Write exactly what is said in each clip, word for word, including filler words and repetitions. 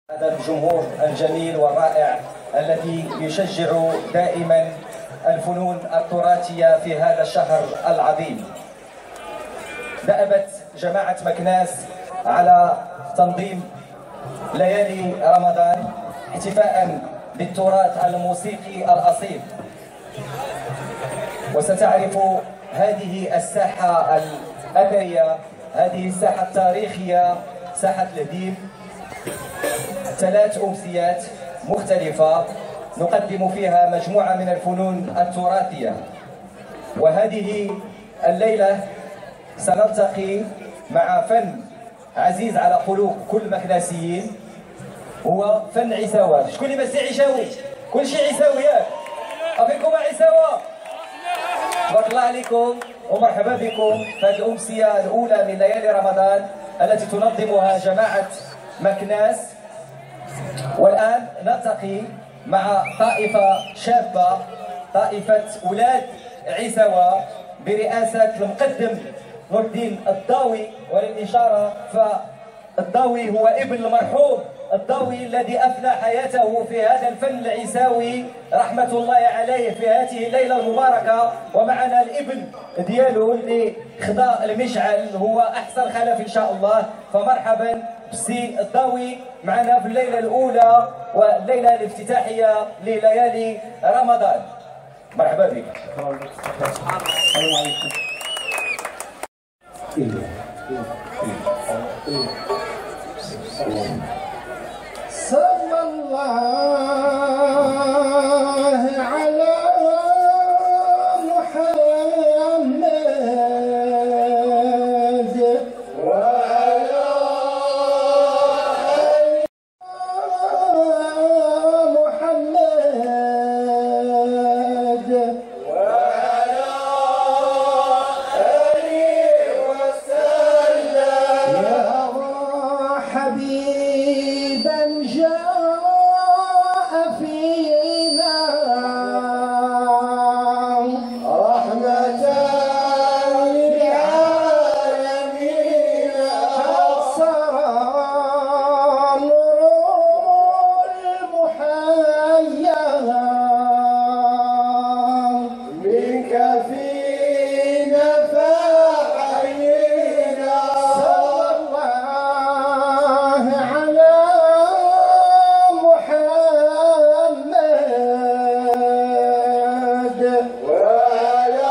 هذا الجمهور الجميل والرائع الذي يشجع دائما الفنون التراثية في هذا الشهر العظيم. دأبت جماعة مكناس على تنظيم ليالي رمضان احتفاء بالتراث الموسيقي الأصيل، وستعرف هذه الساحة الأثرية، هذه الساحة التاريخية، ساحة لهديب، ثلاث أمسيات مختلفة نقدم فيها مجموعة من الفنون التراثية. وهذه الليلة سنلتقي مع فن عزيز على قلوب كل المكناسيين، هو فن عيساوة. شكون اللي مسي عيساوي؟ كل شيء عيساوي ياك؟ أفيكم عيساوة؟ تبارك الله عليكم ومرحبا بكم في هذه الأمسية الأولى من ليالي رمضان التي تنظمها جماعة مكناس. والآن نلتقي مع طائفة شابة، طائفة أولاد عيساوة برئاسة المقدم نور الدين الضاوي. وللإشارة فالضاوي هو ابن المرحوم الضاوي الذي أفنى حياته في هذا الفن العيساوي رحمة الله عليه في هذه الليلة المباركة. ومعنا الابن ديالو اللي خدا المشعل، هو أحسن خلف إن شاء الله. فمرحبا بسي الضاوي معنا في الليلة الأولى والليلة الافتتاحية لليالي رمضان. مرحبا بك. السلام عليكم. صلى الله على محمد وعلى محمد وعلى آله وسلم. يا حبيبا جاء فينا رحمة للعالمين، أبصر نور المحيا منك فينا فحيينا. صلى الله على محمد وعلى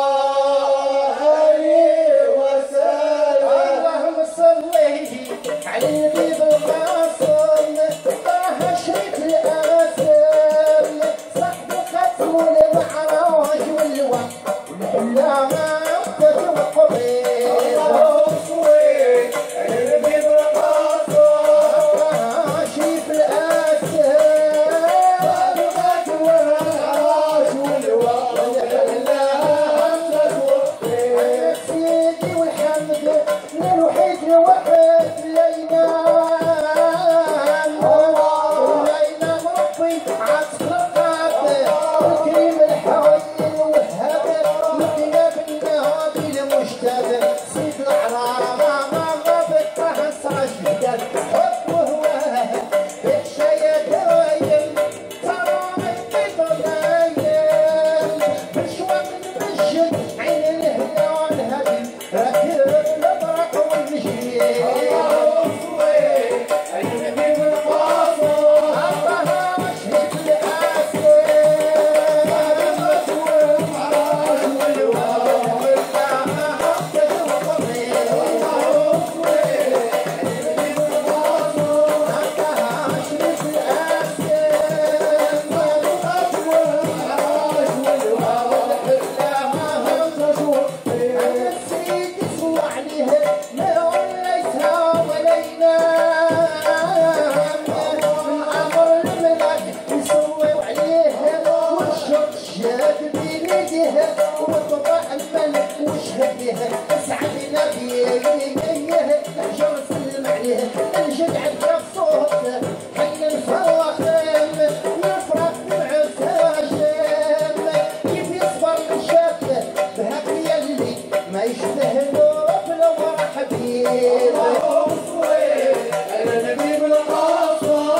آله وسلم. اللهم صل على النبي القاسم طه شريك الآثم صاحب الختم والمعراج والوقت والحلامة والقبيل. اللهم صل على النبي القاسم طه شريك الآثم الختم والمعراج والوقت والحلامة والقبيل. سيدي والحمد للوحيد الوحيد لينا لينا ربي عطف الرقاب الكريم الحوي الوهاب مدينة بالنهادي المجتبى سيد الأعراب ما غابت طه الصاشدات حب وهواه بالشيء دايم ترى البيض دايم بالشوق المسجد عين الهلال هدي راكب الأبرق والنجيل. اللهم صل على النبي القاسم الله مشهد الآسف والمعراج والوهاب والكعبة حقت وقبيل. اللهم صل على النبي القاسم الله مشهد الآسف والمعراج والوهاب والكعبة حقت وقبيل. السيد يسوى عليه ما وليتها ولينا من أمر الملك يسوي عليه والشر شاد بين يديه وطبع الملك وشهده اسعدنا بيه نحجر نسلم عليه ننشد عند الصوت حين نفرق نفرق بعساجم كيف يصبر الشاب بهاك يلي ما يشبه له في الأمر حبيب. اللهم صل على النبي بالقاسم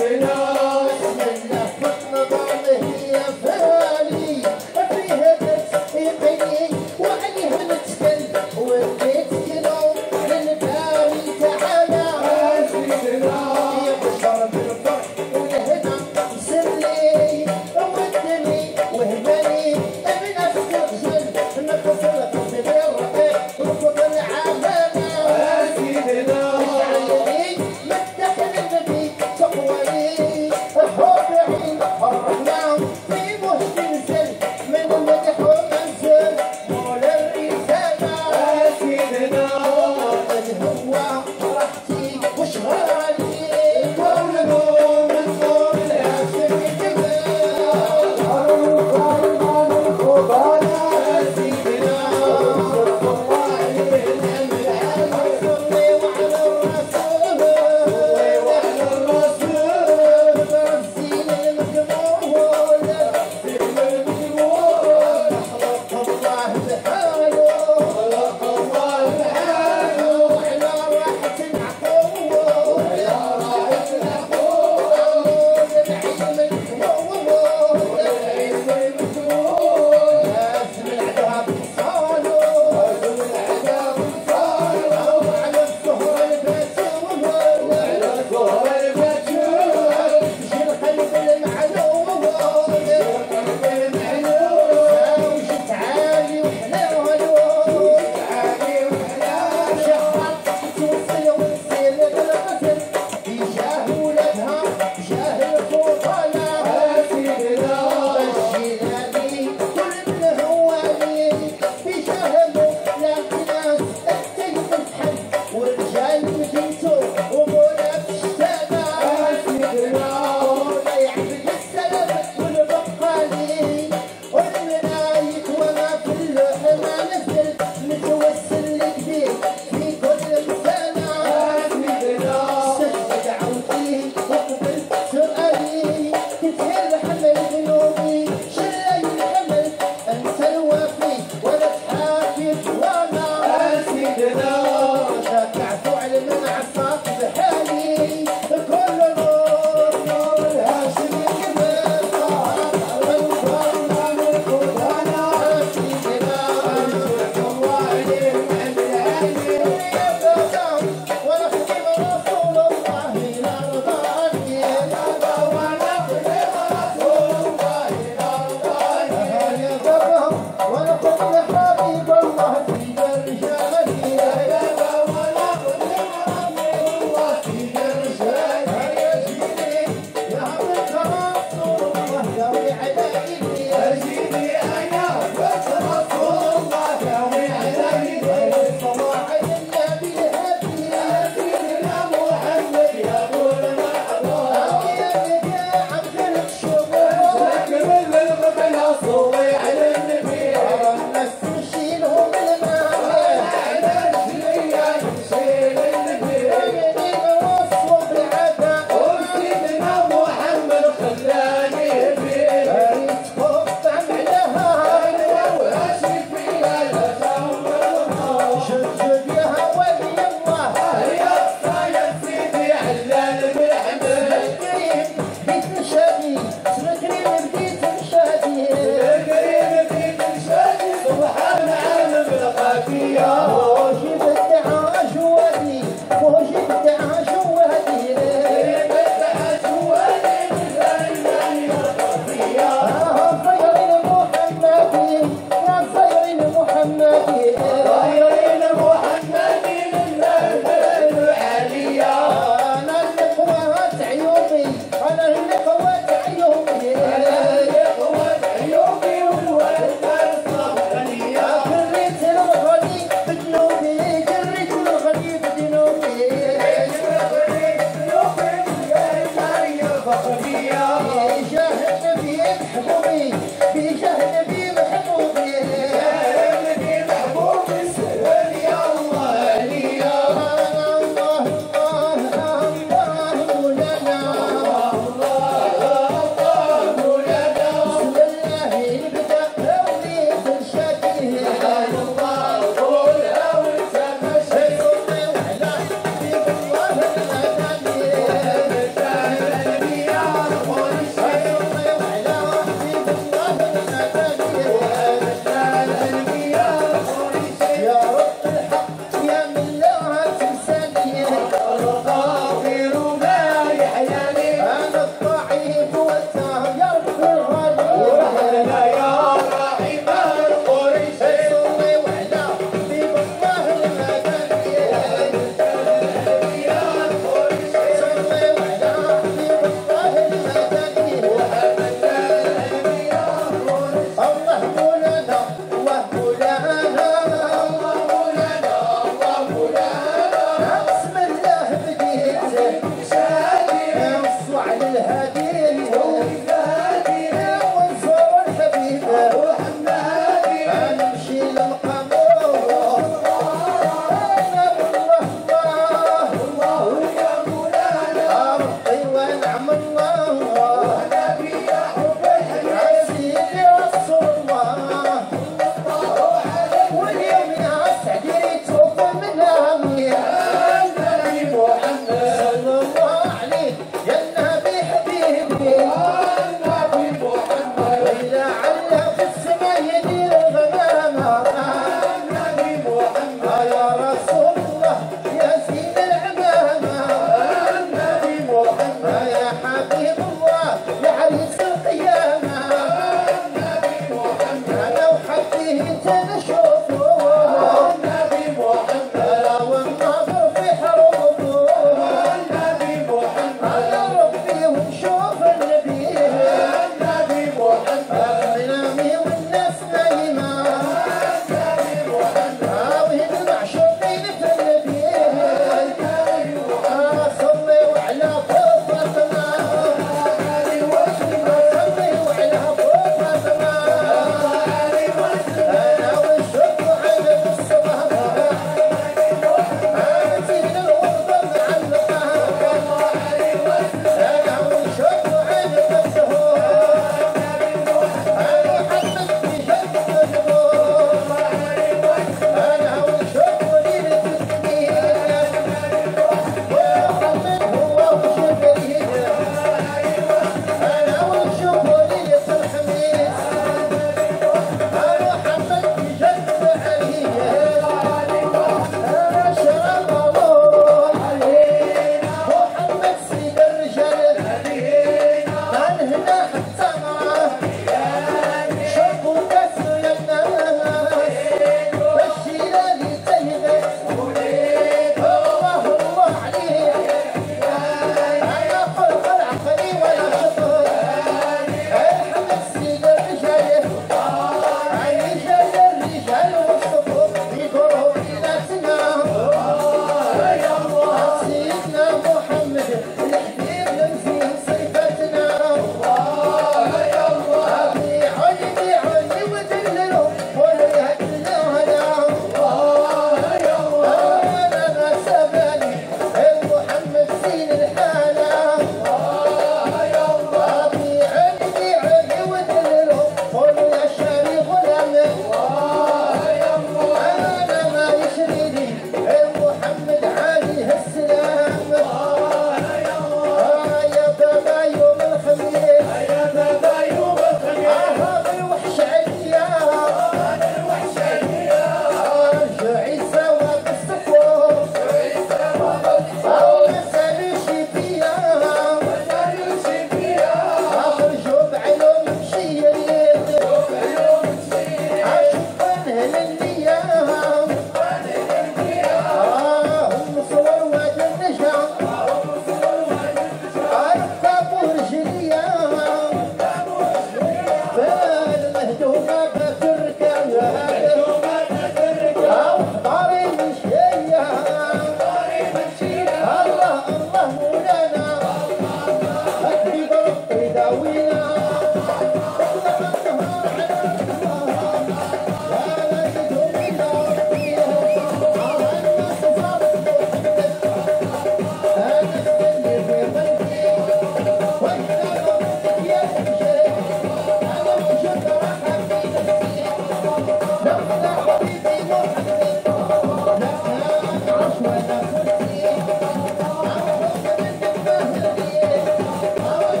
Thank you.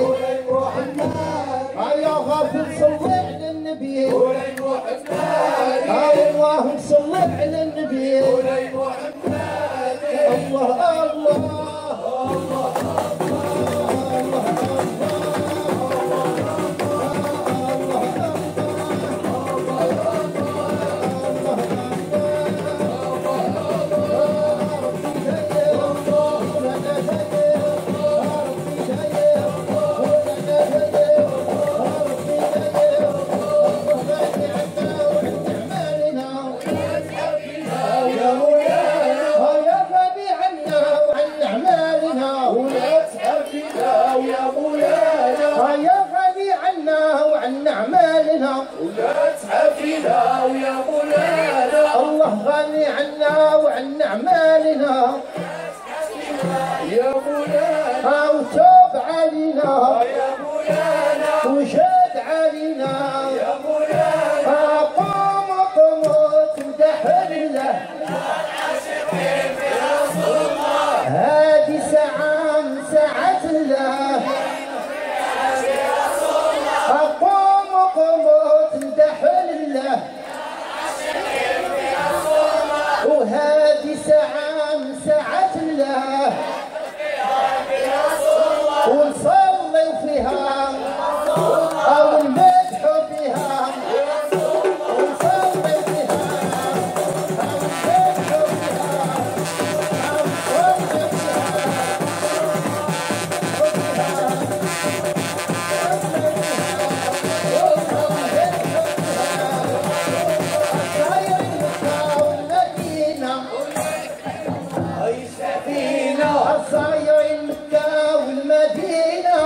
ولين محمد يا غافل صلي على النبي ولين محمد اللهم صل على النبي ولين محمد الله الله الله غني عنا وعن أعمالنا يا مولانا وتوب علينا يا مولانا وشد علينا يا مولانا قوم قوم تمدح له هذه ساعة من ساعات الله قوم قوم تمدح له وهذه ساعة من ساعات الله ونصلي فيها أو نمدح فيها ونصلي فيها أو نمدح فيها أو نصلي صاير مكة والمدينة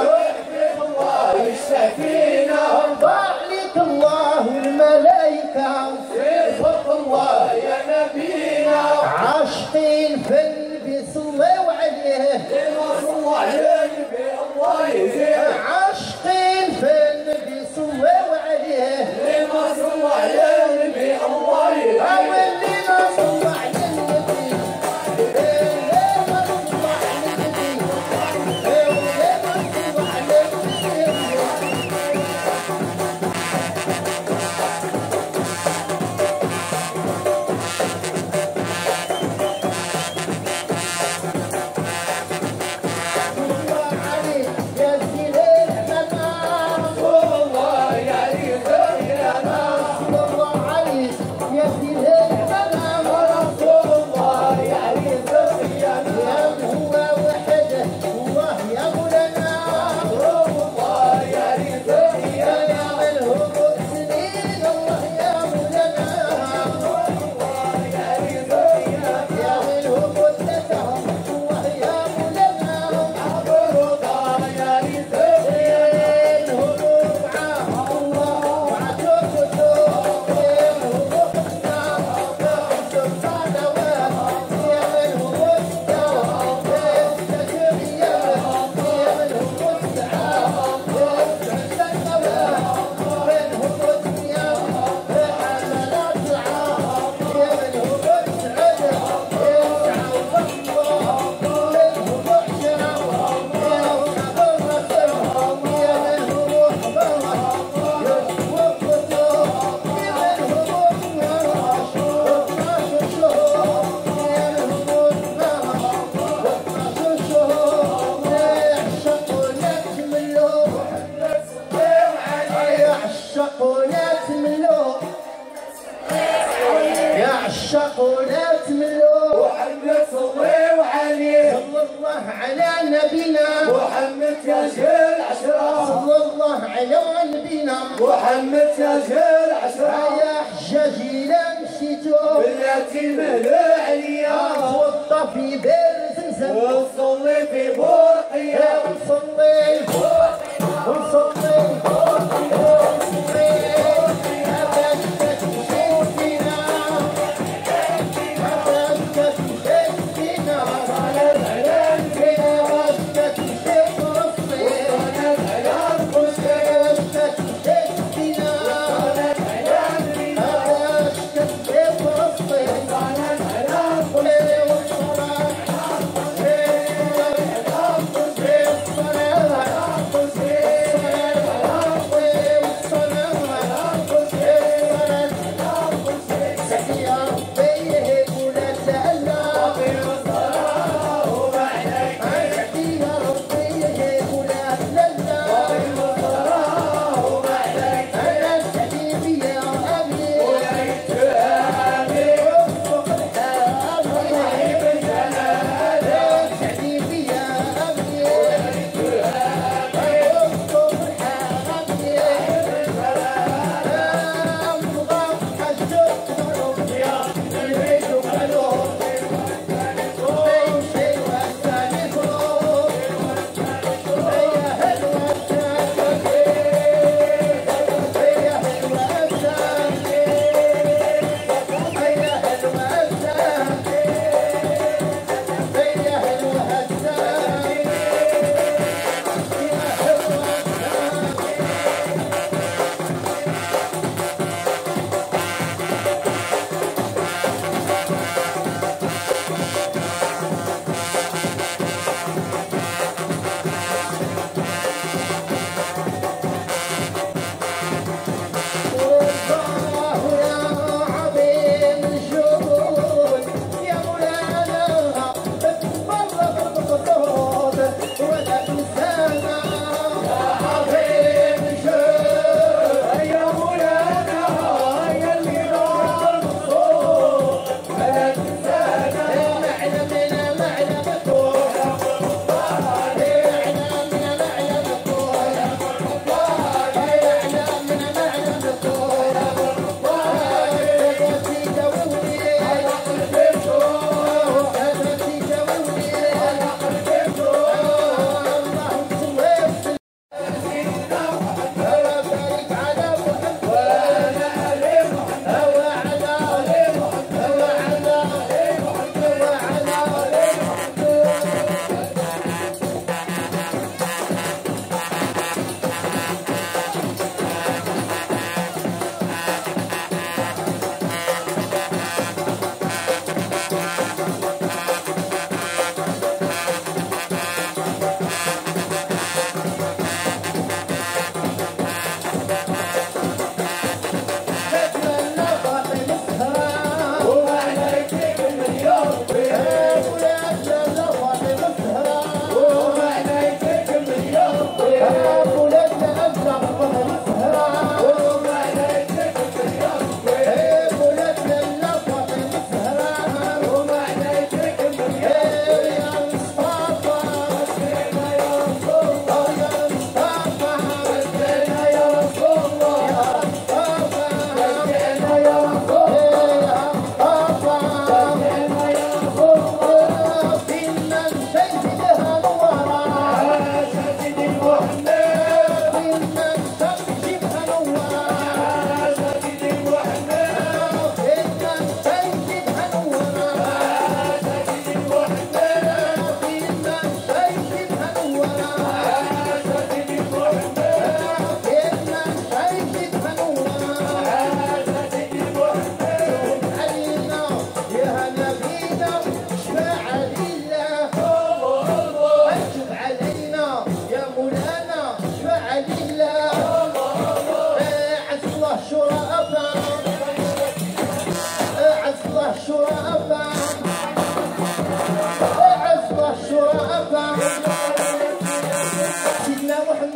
والسفينة ضاع لك الله والملائكة صدق الله يا نبينا عاشقين في النبي صلوا عليه صلوا على النبي الله يزيد عاشقين في النبي صلوا عليه صلوا على النبي الله يزيد أولينا صلوا على النبي يعشقنا تملو محمد صلوا عليه صلى الله على نبينا محمد تاج العشرة صلى الله على نبينا محمد تاج العشرة يا حجاجي لا مشيتو بلاتي المهلا عليا توضى في بئر زمزم ونصلي في برقية ونصلي ونصلي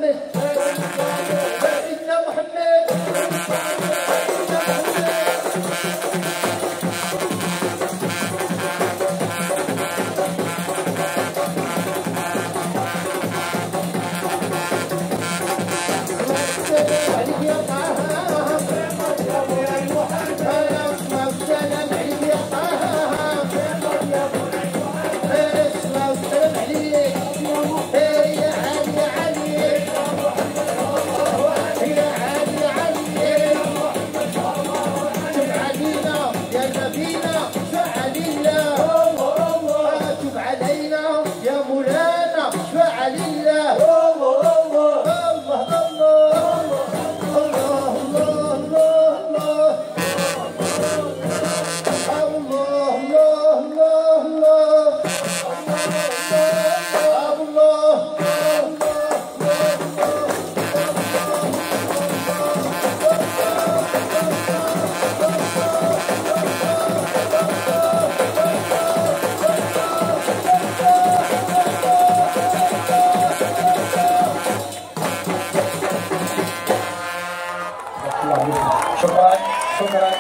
سيدنا محمد شكرا شكرا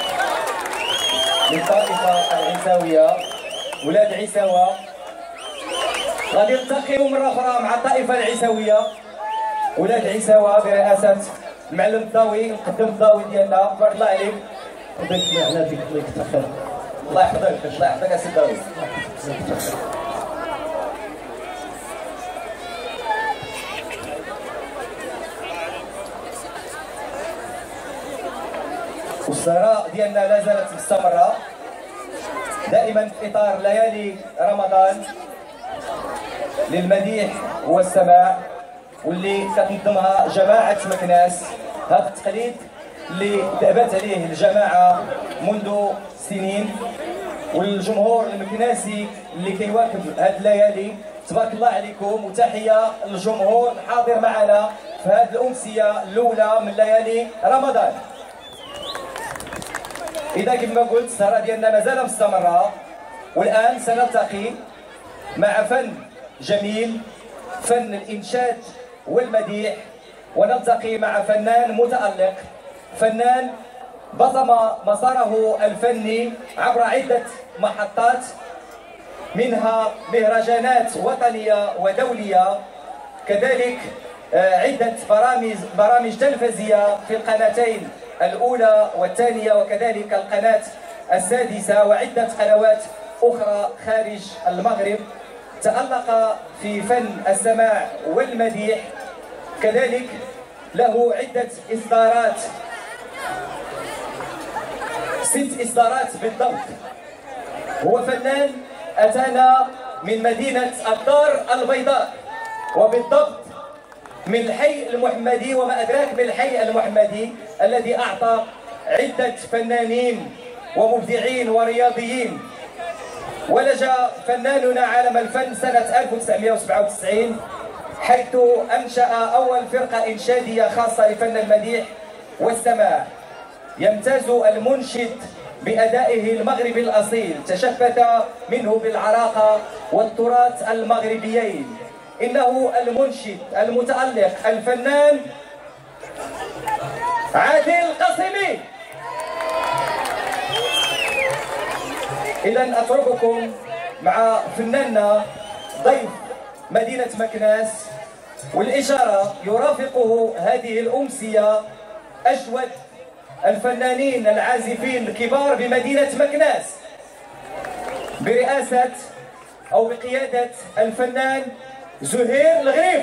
للطائفة العيساوية. ولاد عيساوة غادي نلتقيو مرة أخرى مع الطائفة العيساوية. ولاد عيساوة برئاسة المعلم الضاوي، نقدم الضاوي ديالنا. بارك الله عليك. ضيف معنا ديك الله يكثر. الله يحفظك الله يحفظك اسي الضاوي. والسهرة ديالنا لا زالت مستمرة دائما في إطار ليالي رمضان للمديح والسماع، واللي كتنظمها جماعة مكناس. هذا التقليد اللي دابت عليه الجماعة منذ سنين، والجمهور المكناسي اللي كيواكب هذه الليالي تبارك الله عليكم. وتحية للجمهور الحاضر معنا في هذه الأمسية الأولى من ليالي رمضان. إذا كما قلت السهرة ديالنا مازال مستمرة، والآن سنلتقي مع فن جميل، فن الإنشاد والمديح، ونلتقي مع فنان متألق، فنان بصم مساره الفني عبر عدة محطات، منها مهرجانات وطنية ودولية، كذلك عدة برامج برامج تلفزية في القناتين الأولى والثانية، وكذلك القناة السادسة، وعدة قنوات أخرى خارج المغرب. تألق في فن السماع والمديح، كذلك له عدة إصدارات، ست إصدارات بالضبط. هو فنان أتانا من مدينة الدار البيضاء، وبالضبط من الحي المحمدي، وما أدراك بالحي المحمدي الذي أعطى عدة فنانين ومبدعين ورياضيين. ولج فناننا عالم الفن سنة ألف وتسعمائة وسبعة وتسعين، حيث أنشأ أول فرقة إنشادية خاصة لفن المديح والسماع. يمتاز المنشد بأدائه المغربي الأصيل، تشفت منه بالعراقة والتراث المغربيين. إنه المنشد المتألق الفنان عادل القاسمي. إذن أترككم مع فناننا ضيف مدينة مكناس، والإشارة يرافقه هذه الأمسية أجود الفنانين العازفين الكبار بمدينة مكناس، برئاسة أو بقيادة الفنان زهير الغريب.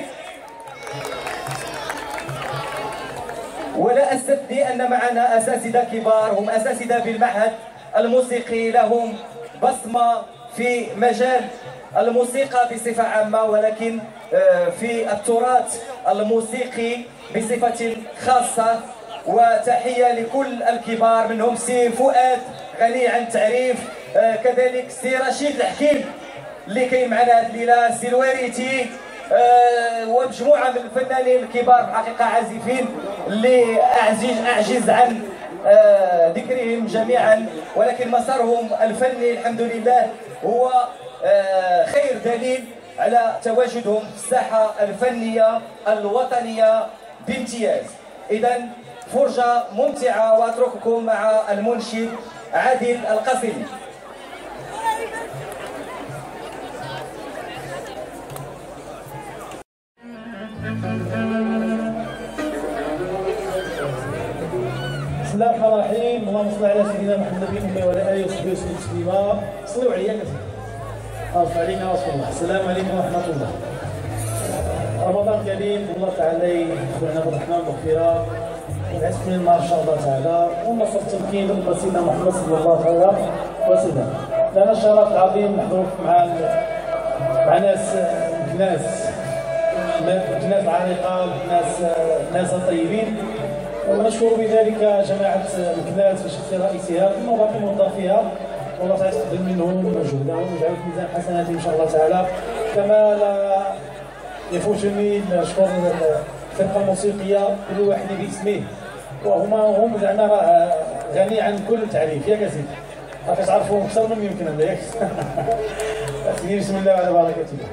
ولا أستثني أن معنا أساتذة كبار، هم أساتذة بالمعهد الموسيقي، لهم بصمة في مجال الموسيقى بصفة عامة، ولكن في التراث الموسيقي بصفة خاصة. وتحية لكل الكبار، منهم سي فؤاد غني عن التعريف، كذلك سي رشيد الحكيم اللي كاين معنا هذه الليله، سي الوريتي، ومجموعه من الفنانين الكبار بحقيقه عازفين اللي اعجز اعجز عن ذكرهم جميعا، ولكن مسارهم الفني الحمد لله هو خير دليل على تواجدهم في الساحة الفنية الوطنية بامتياز. إذا فرجة ممتعة، وأترككم مع المنشد عادل القاسمي. بسم الله الرحمن الرحيم. اللهم صل على سيدنا محمد النبي وعلى اله وصحبه وسلم تسليما. صلوا عليه يا أرفع علينا رسول الله. السلام عليكم ورحمه الله. رمضان كريم، الله تعالى يدخلنا بالرحمه والمغفره والعتق من النار ان شاء الله تعالى، والنصر التمكين لأمة سيدنا محمد صلى الله عليه وسلم. لنا الشرف العظيم نحضر مع مع ناس ناس ناس العريقه، ناس ناس طيبين، ونشكر بذلك جماعه مكناس في شخص رئيسها ثم باقي موظفيها، والله تعالى يتقبل منهم مجهودهم ويجعل في ميزان حسناتهم ان شاء الله تعالى. كما لا يفوتني نشكر الفرقه الموسيقيه كل واحد باسمه، وهما هم زعما راه غني عن كل تعريف. ياك اسيدي راك تعرفوهم اكثر من يمكن هذا، ياك سيدي. بسم الله وعلى بركه الله.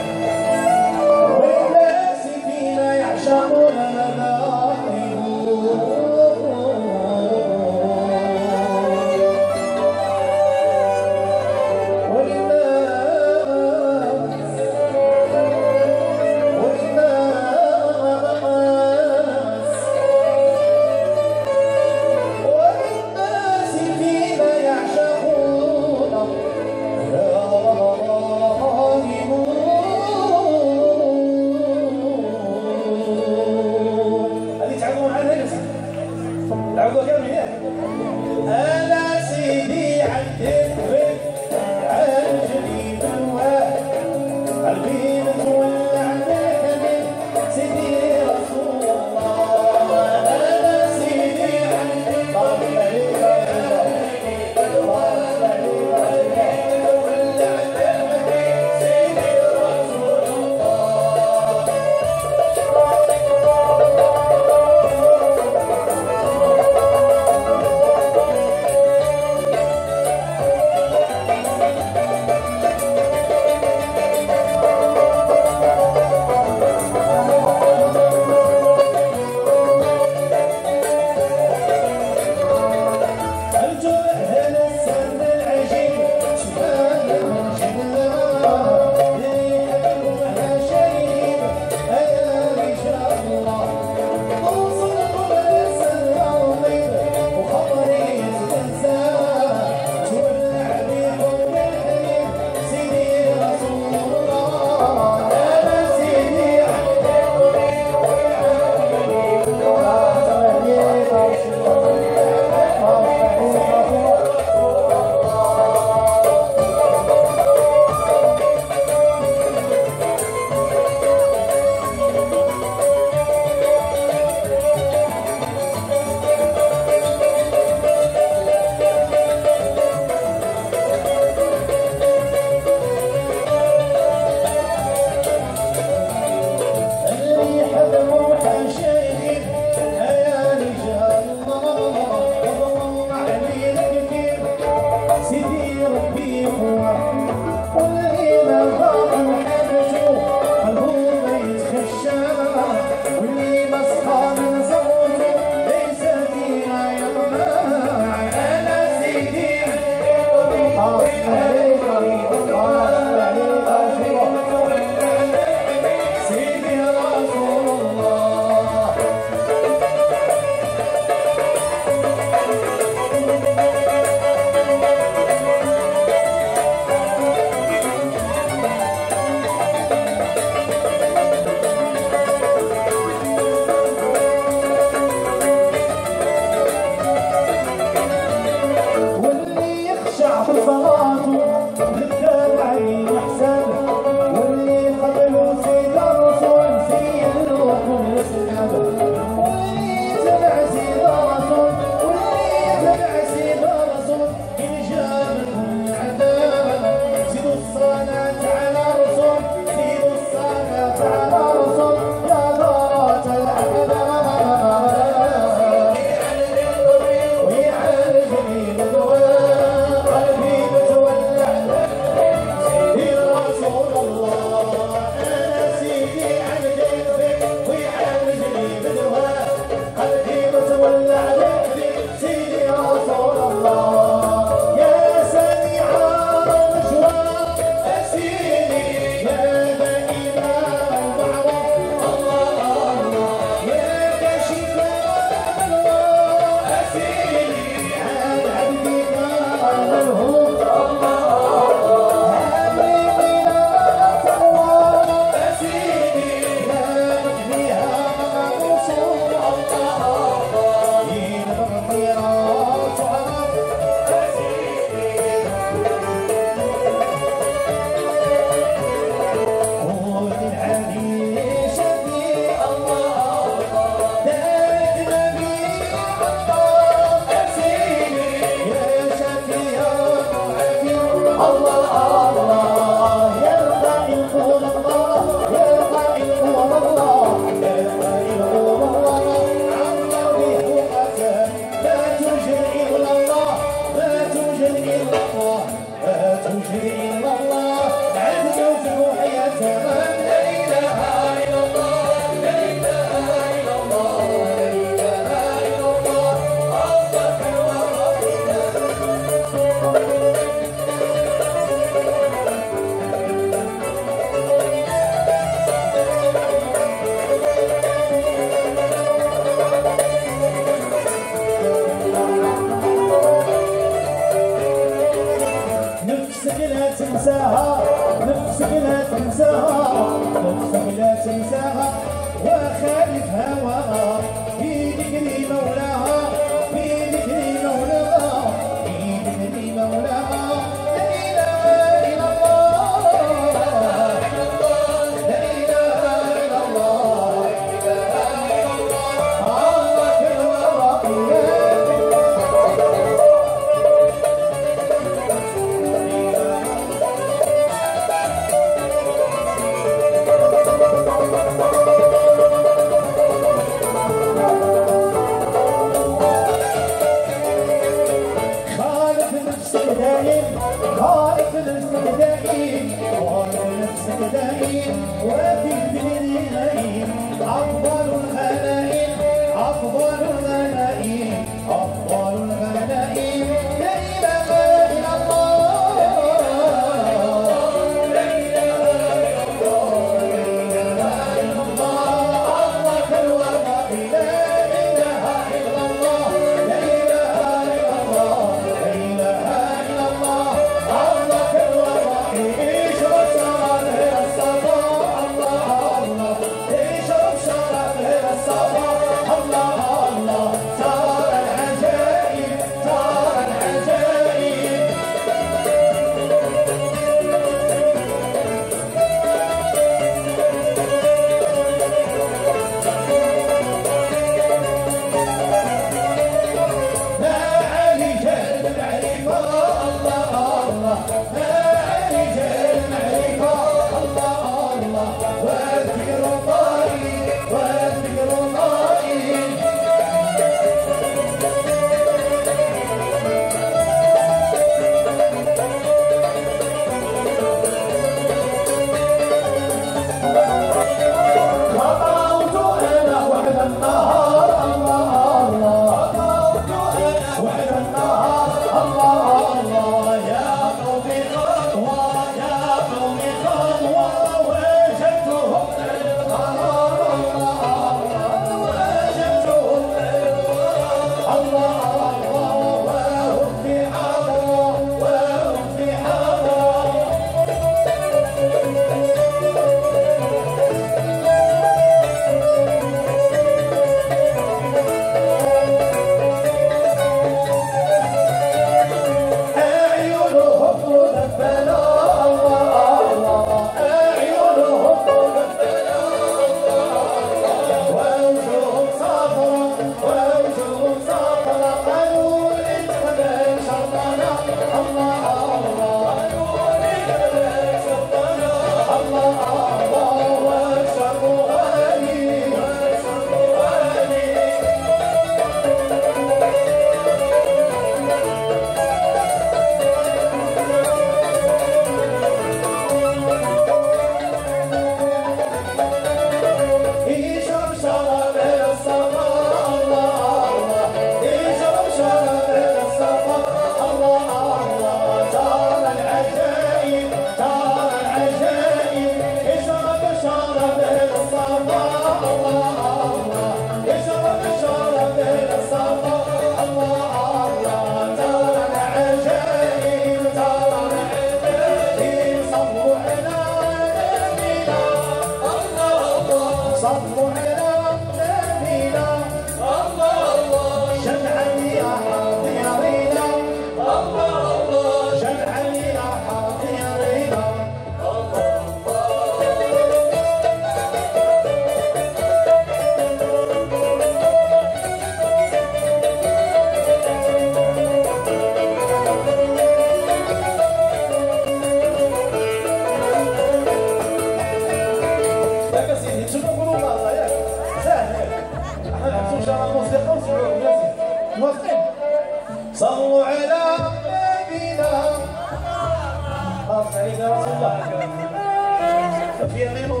شاء الله الموسيقى وسمعوا جالسين موافقين؟ صلوا على نبينا خلاص عليك يا رسول الله في يمينهم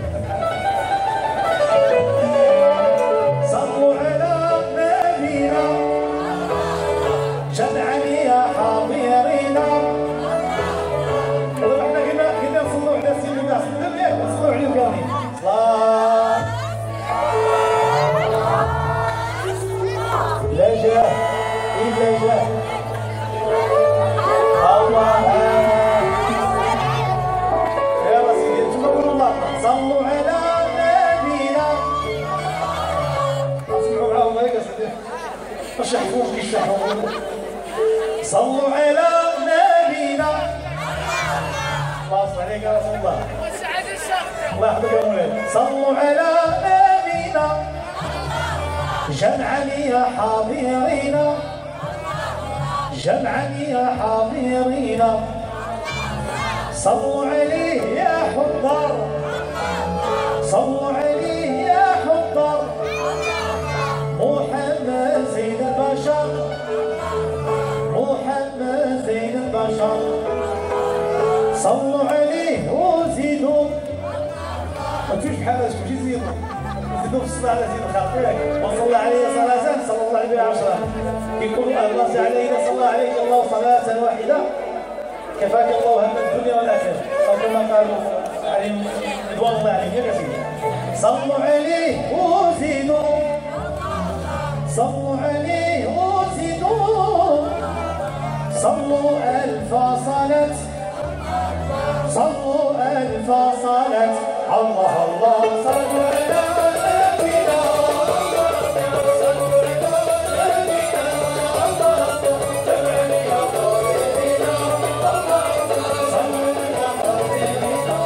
صلوا على نبينا جمعا يا حاضرين وضعنا كنا كنا نصلوا على سيدنا الناس نصلوا عليهم كاملين صلاة لا جاه إلا جاه الله يا سيدي انتم قولوا الله صلوا على نبينا اسمعوا معاهم هيك اسيدي باش يحفوك يشحوا صلوا على نبينا الله عليك يا رسول الله الله يحفظك يا مولاي صلوا على نبينا جمعا يا حاضرين جمعا يا حاضرين صلوا عليه يا حضار صلوا عليه يا حضار محمد زين البشر محمد زين البشر صلوا عليه وزيدوا ما تمشيش بحال هذا تمشي زيدوا زيدوا في الصلاة على زين خاطرك وصلى عليه صلاة صلى الله عليه عشرة يقول الله علينا صلى عليك الله صلاة واحدة كفاك الله هم الدنيا والآخرة أو كما قالوا عليهم رضوان الله عليهم يا سيدي صلوا عليه وزيدوا صلوا عليه وزيدوا صلوا ألف صلاة صلوا ألف صلاة الله الله صلوا على نبينا صلوا على نبينا الله تبعني يا طالبنا الله صلوا على نبينا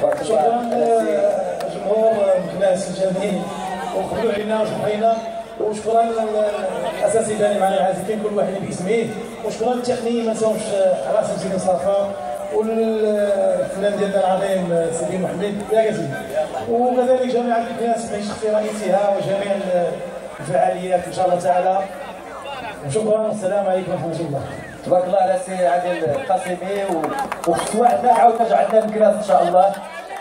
شكرا جمهور مكناس الجميل وقبلوا علينا وشكرينا، وشكرا الاساسي ثاني معنا العازفين كل واحد باسمه، وشكرا للتقنيين ما نساوش راسم سيدي مصطفى والفنان ديالنا العظيم سيدي محمد يا سيدي، وكذلك جميع الناس من شخص رئيسها وجميع الفعاليات ان شاء الله تعالى. وشكرا والسلام عليكم ورحمه الله. تبارك الله على سي عادل القاسمي، وفي واحدة عاود ترجع عندنا المكلاس ان شاء الله.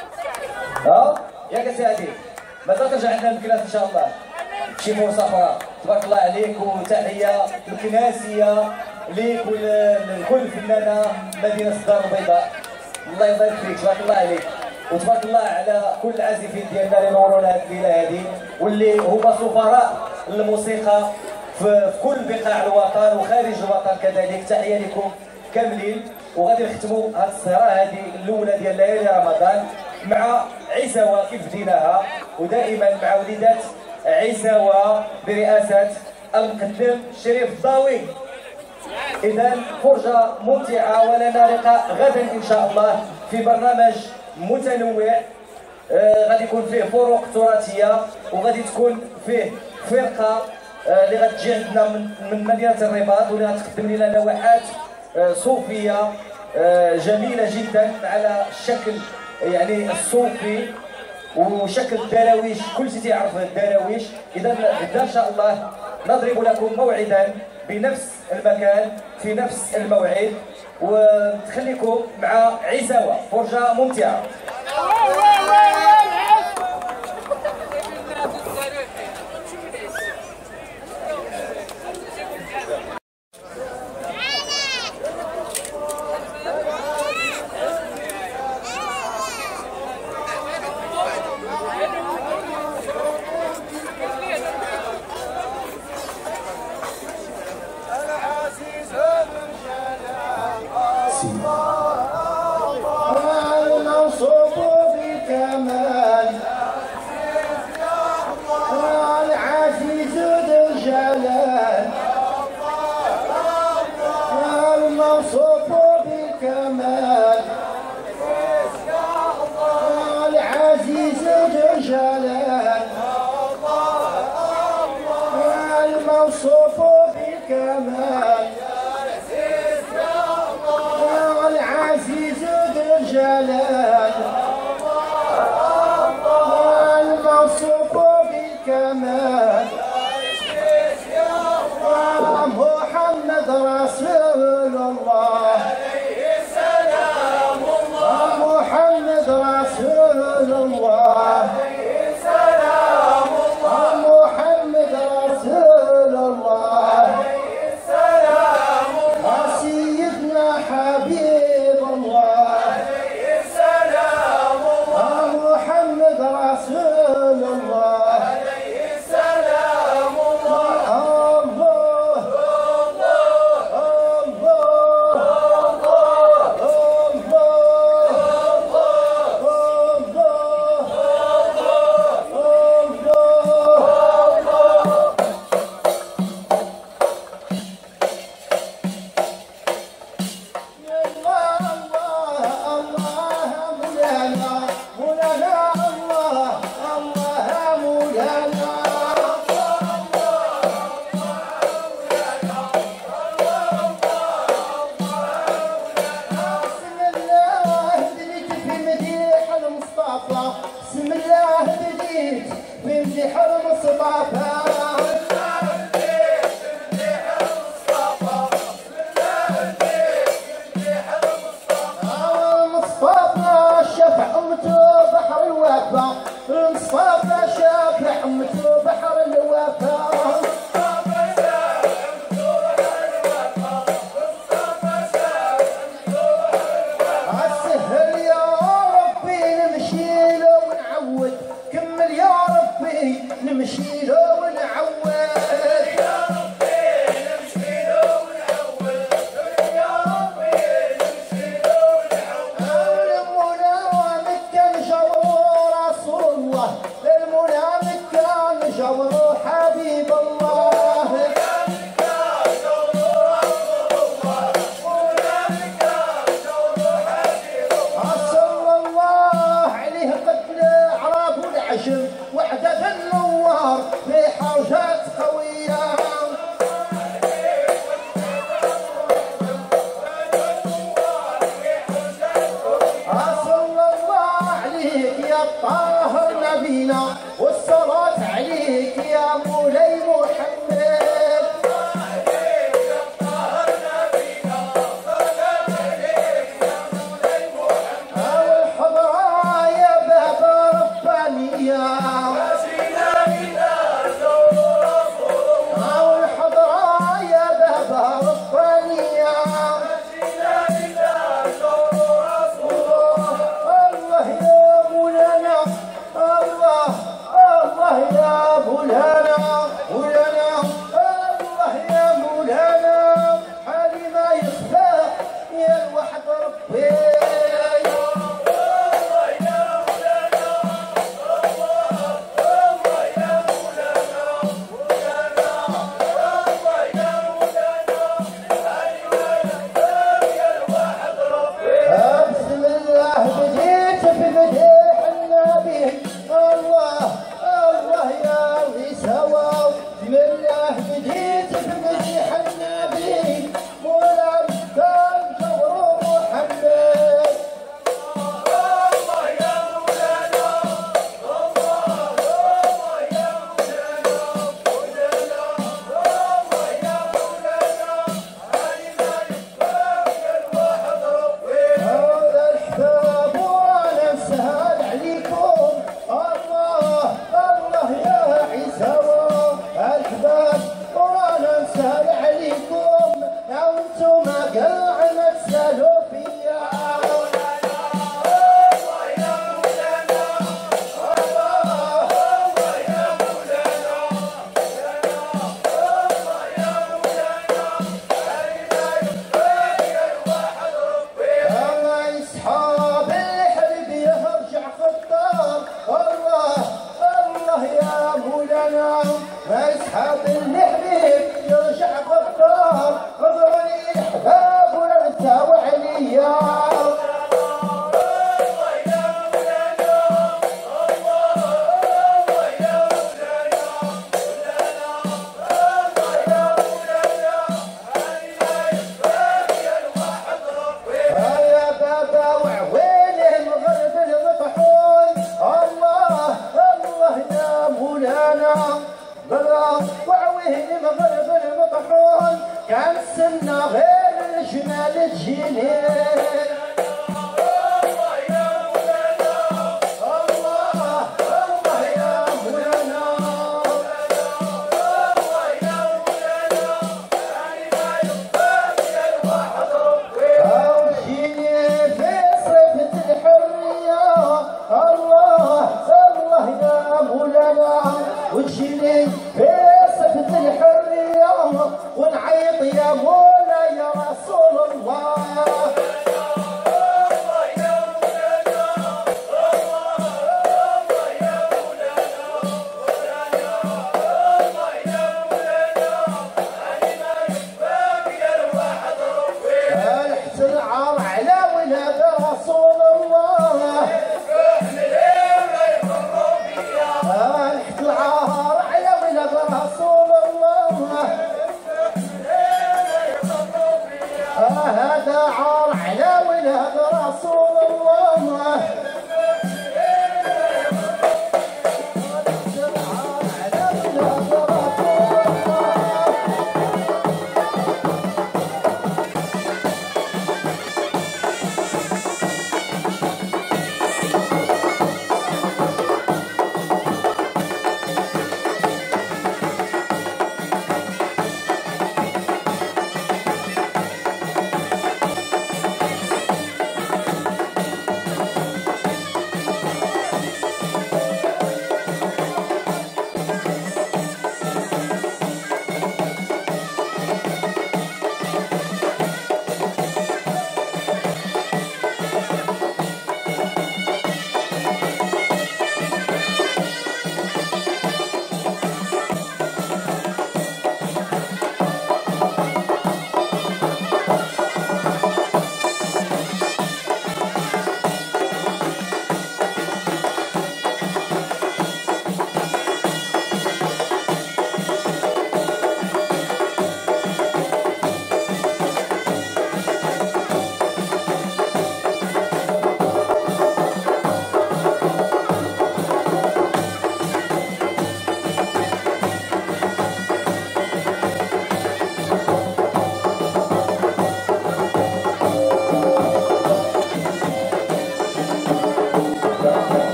ها ياك سي عادل مازال ترجع عندنا المكلاس ان شاء الله شي فرصة أخرى. تبارك الله عليك، وتحية مكناسية ليك ولكل فنانة مدينة الدار البيضاء. الله يبارك فيك، تبارك الله عليك، وتبارك الله على كل العازفين ديالنا اللي نورونا هذه الليلة هذه، واللي هما سفراء الموسيقى في كل بقاع الوطن وخارج الوطن كذلك. تحية لكم كاملين. وغادي نختموا هذه السهرة هذه الأولى ديال ليالي رمضان مع عزوة كيف بديناها، ودائما مع وليدات عزوة برئاسة المقدم شريف الضاوي. إذا فرجة ممتعة، ولنا لقاء غدا إن شاء الله في برنامج متنوع. آه غادي يكون فيه فروق تراثية، وغادي تكون فيه فرقة آه اللي غتجي عندنا من, من مدينة الرباط، واللي غتقدم لنا لوحات آه صوفية آه جميلة جدا على الشكل يعني الصوفي وشكل الدراويش، كل شيء تيعرف الدراويش. اذا غدا ان شاء الله نضرب لكم موعدا بنفس المكان في نفس الموعد، ونخليكم مع عزوة فرجة ممتعة. نمشي له ونعود، كمل يا ربي نمشي له ونعود. بينا